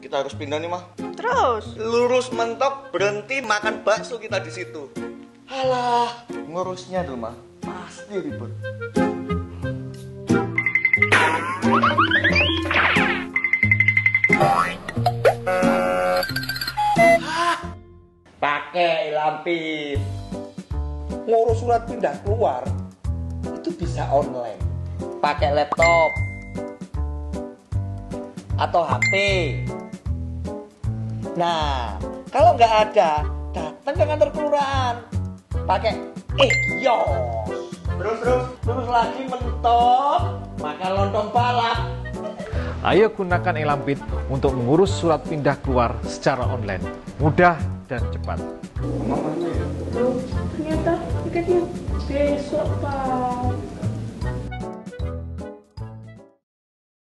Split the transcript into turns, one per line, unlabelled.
kita harus pindah nih, mah.
Terus?
Lurus mentok, berhenti makan bakso kita di situ. Alah, ngurusnya tuh, mah. Pasti ribet.
Pakai lampir. Ngurus surat pindah keluar itu bisa online. Pakai laptop atau HP. Nah, kalau nggak ada, datang ke kantor kelurahan. Pakai kios. Terus lagi mentok, makan lontong balap.
Ayo gunakan e-Lampit untuk mengurus surat pindah keluar secara online. Mudah dan cepat.
Ternyata tiketnya besok, Pak.